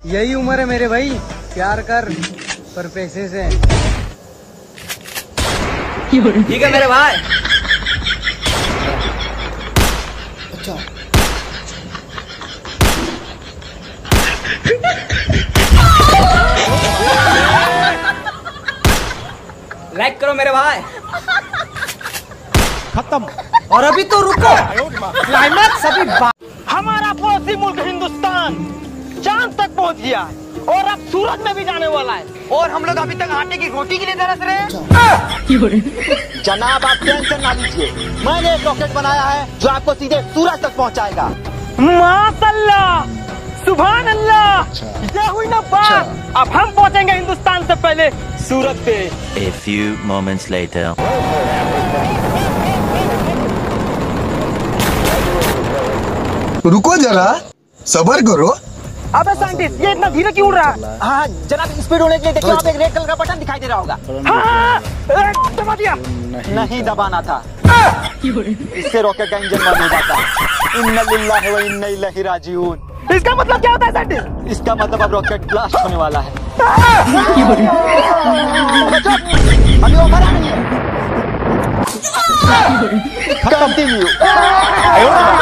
यही उम्र है मेरे भाई, प्यार कर पर पैसे से। ठीक है मेरे भाई। अच्छा लाइक करो मेरे भाई। खत्म। और अभी तो रुको, क्लाइमैक्स अभी हमारा पड़ोसी मुल्क हिंदुस्तान चांद तक पहुंच गया है और अब सूरज में भी जाने वाला है, और हम लोग अभी तक आटे की रोटी के लिए तरस रहे हैं। जनाब आप टेंशन ना लीजिए, मैंने एक रॉकेट बनाया है जो आपको सीधे सूरज तक पहुंचाएगा। माशाल्लाह, सुभान अल्लाह, ये हुई ना बात। अब हम पहुंचेंगे हिंदुस्तान से पहले सूरज पे। A few moments later. रुको जरा, सबर करो। अबे साइंटिस्ट, ये इतना धीरे क्यों उड़ रहा है? हाँ जनाब, स्पीड होने के लिए देखिए, आप एक रेड कलर का बटन दिखाई दे रहा होगा। हाँ, दबा दिया। नहीं दबाना था, इससे रॉकेट का इंजन बंद हो जाता है। इन्ना लिल्लाहि व इन्ना इलैहि राजिऊन। इसका मतलब क्या होता है साइंटिस्ट? इसका मतलब अब रॉकेट ब्लास्ट होने वाला है। अभी वो मरा नहीं है। कंटिन्यू।